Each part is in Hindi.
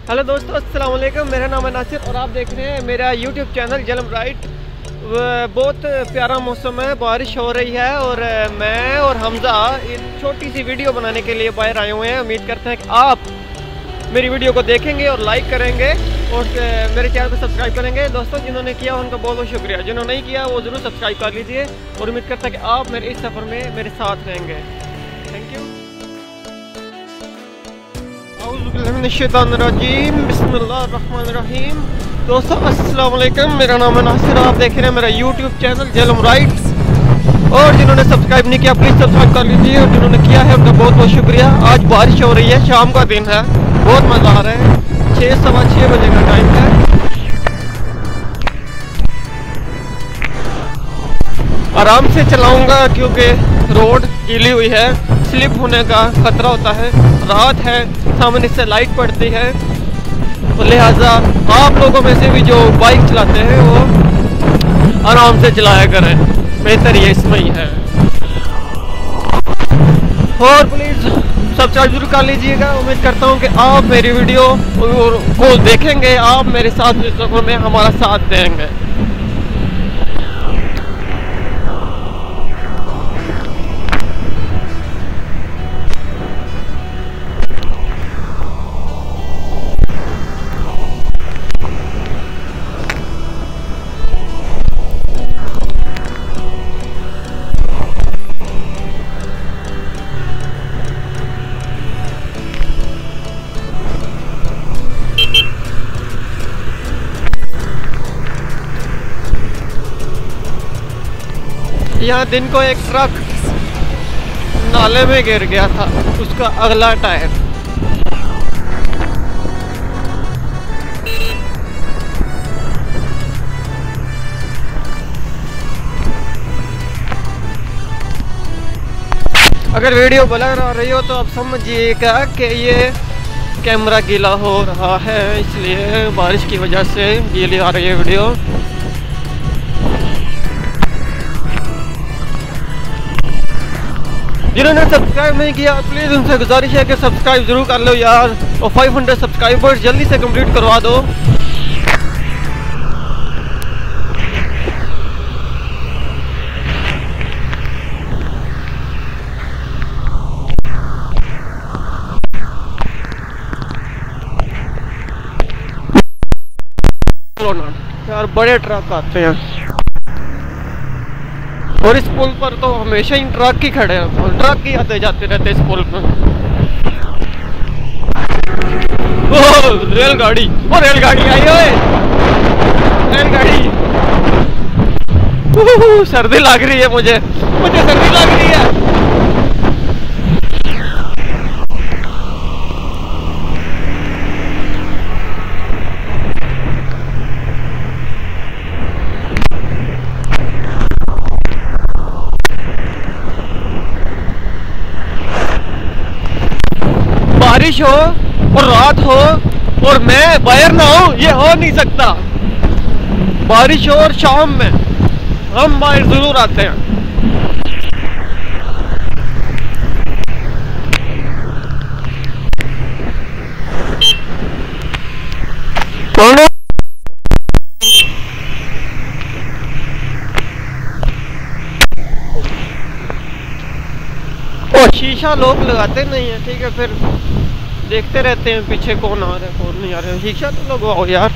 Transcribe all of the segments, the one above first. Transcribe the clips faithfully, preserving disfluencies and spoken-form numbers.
हेलो दोस्तों, अस्सलाम वालेकुम। मेरा नाम है नासिर और आप देख रहे हैं मेरा यूट्यूब चैनल जलम राइट। बहुत प्यारा मौसम है, बारिश हो रही है और मैं और हमज़ा एक छोटी सी वीडियो बनाने के लिए बाहर आए हुए हैं। उम्मीद करते हैं कि आप मेरी वीडियो को देखेंगे और लाइक करेंगे और मेरे चैनल को सब्सक्राइब करेंगे। दोस्तों, जिन्होंने किया उनका बहुत बहुत शुक्रिया, जिन्होंने नहीं किया वो ज़रूर सब्सक्राइब कर लीजिए और उम्मीद करता है कि आप मेरे इस सफ़र में मेरे साथ रहेंगे। Thank you. बिस्मिल्लाहिर्रहमानिर्रहीम। दोस्तों अस्सलाम वालेकुम, मेरा नाम है नासिर, आप देख रहे हैं मेरा यूट्यूब चैनल जलम राइट। और जिन्होंने सब्सक्राइब नहीं किया प्लीज़ सब्सक्राइब कर लीजिए और जिन्होंने किया है उनका बहुत बहुत शुक्रिया। आज बारिश हो रही है, शाम का दिन है, बहुत मज़ा आ रहा है। छः सवा छः बजे का टाइम है। आराम से चलाऊंगा क्योंकि रोड गीली हुई है, स्लिप होने का खतरा होता है। रात है, सामने से लाइट पड़ती है, तो लिहाजा आप लोगों में से भी जो बाइक चलाते हैं वो आराम से चलाया करें, बेहतर ये इसमें ही है। और प्लीज़ सब्सक्राइब जरूर कर लीजिएगा। उम्मीद करता हूँ कि आप मेरी वीडियो को देखेंगे, आप मेरे साथ इस सफर में हमारा साथ देंगे। यहाँ दिन को एक ट्रक नाले में गिर गया था, उसका अगला टायर। अगर वीडियो ब्लर आ रही हो तो आप समझिएगा कि ये कैमरा गीला हो रहा है, इसलिए बारिश की वजह से गीली आ रही है वीडियो। जिन्होंने सब्सक्राइब नहीं किया प्लीज़ उनसे गुजारिश है कि सब्सक्राइब जरूर कर लो यार, और पाँच सौ सब्सक्राइबर्स जल्दी से कंप्लीट करवा दो। यार बड़े ट्रक आते हैं और इस पुल पर तो हमेशा ही ट्रक ही खड़े हैं और ट्रक ही आते जाते रहते इस पुल पर। ओह रेलगाड़ी, ओ रेलगाड़ी आई ओए, रेलगाड़ी। सर्दी लग रही है मुझे, मुझे सर्दी लग रही है। बारिश हो और रात हो और मैं बाहर ना हूं, ये हो नहीं सकता। बारिश हो और शाम में हम बाहर जरूर आते हैं। ओ शीशा लोग लगाते नहीं है, ठीक है, फिर देखते रहते हैं पीछे कौन आ रहा है कौन नहीं आ रहा है। शीशा तो लगवाओ यार।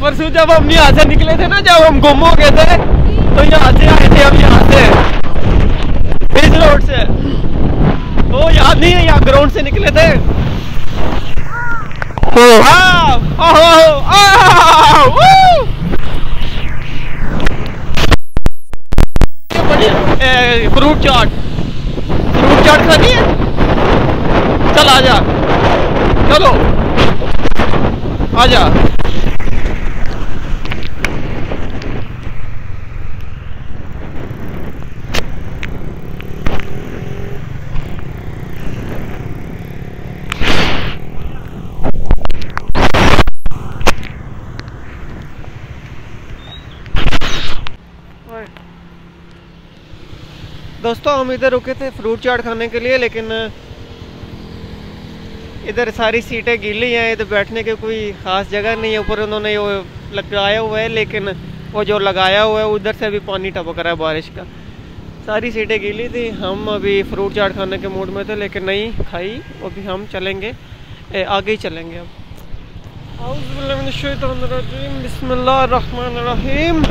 परसों जब हम यहाँ से निकले थे ना, जब हम गुम हो गए थे, तो यहाँ से आए थे हम, यहाँ से इस रोड से, वो याद नहीं है, यहाँ ग्राउंड से निकले थे। फ्रूट चाट, फ्रूट चाट खानी है, चल आजा, चलो आजा। दोस्तों हम इधर रुके थे फ्रूट चाट खाने के लिए, लेकिन इधर सारी सीटें गीली हैं, इधर बैठने की कोई ख़ास जगह नहीं है। ऊपर उन्होंने वो लगाया हुआ है, लेकिन वो जो लगाया हुआ है उधर से भी पानी टपक रहा है बारिश का। सारी सीटें गीली थी। हम अभी फ्रूट चाट खाने के मूड में थे, लेकिन नहीं खाई। अभी हम चलेंगे, ए, आगे ही चलेंगे अब। बिस्मिल्लाहिर्रहमानिर्रहीम।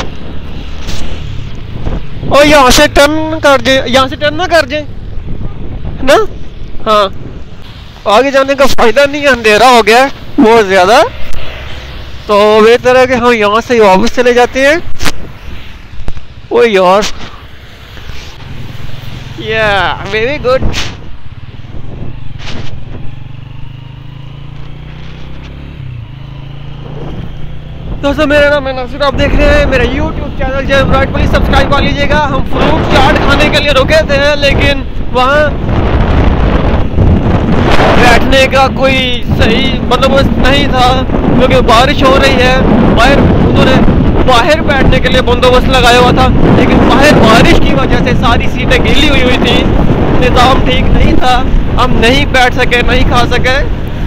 और यहाँ से टर्न कर दे, यहाँ से टर्न ना कर दे ना। हाँ, आगे जाने का फायदा नहीं है, अंधेरा हो गया है बहुत ज्यादा, तो बेहतर है कि हम यहाँ से वापस चले जाते हैं। ओ यार, या वेरी गुड। दोस्तों मेरा नाम है नासिर, आप देख रहे हैं मेरा YouTube channel Jalam right. Please subscribe कर लीजिएगा। हम फ्रूट चाट खाने के लिए रुके थे, लेकिन वहाँ बैठने का कोई सही बंदोबस्त नहीं था, क्योंकि बारिश हो रही है। बाहर उन्होंने बाहर बैठने के लिए बंदोबस्त लगाया हुआ था, लेकिन बाहर बारिश की वजह से सारी सीटें गीली हुई हुई थी, निज़ाम ठीक नहीं था, हम नहीं बैठ सके, नहीं खा सके।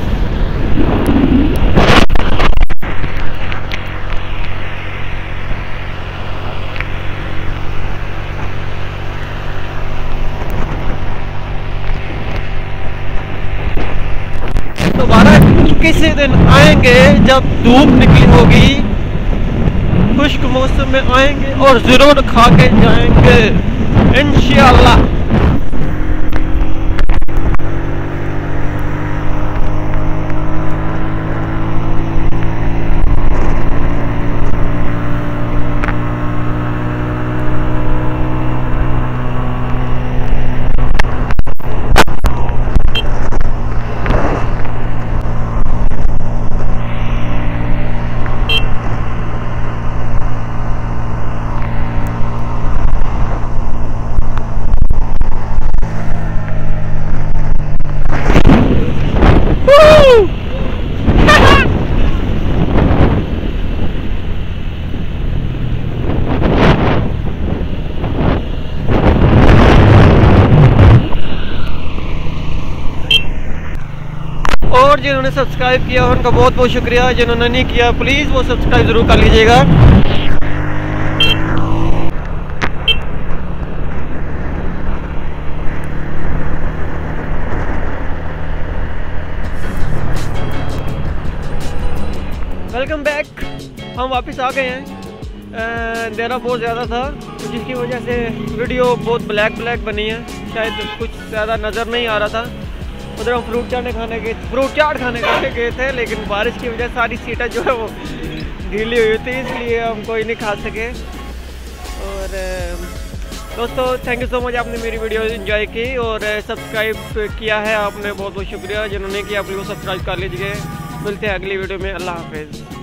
दोबारा किसी दिन आएंगे जब धूप निकली होगी, खुश्क मौसम में आएंगे और जरूर खा के जाएंगे इंशाअल्लाह। और जिन्होंने सब्सक्राइब किया उनका बहुत बहुत शुक्रिया, जिन्होंने नहीं किया प्लीज़ वो सब्सक्राइब ज़रूर कर लीजिएगा। Welcome back. हम वापस आ गए हैं। अंधेरा बहुत ज़्यादा था, जिसकी वजह से वीडियो बहुत ब्लैक ब्लैक बनी है, शायद कुछ ज़्यादा नज़र नहीं आ रहा था। उधर हम फ्रूट चाट खाने गए फ्रूट चाट खाने खाने गए थे, लेकिन बारिश की वजह से सारी सीटें जो है वो ढीली हुई थी, इसलिए हम कोई नहीं खा सके। और दोस्तों थैंक यू सो मच, आपने मेरी वीडियो एंजॉय की और सब्सक्राइब किया है आपने, बहुत बहुत शुक्रिया। जिन्होंने किया प्लीज़ सब्सक्राइब कर लीजिए। मिलते हैं अगली वीडियो में। अल्लाह हाफिज़।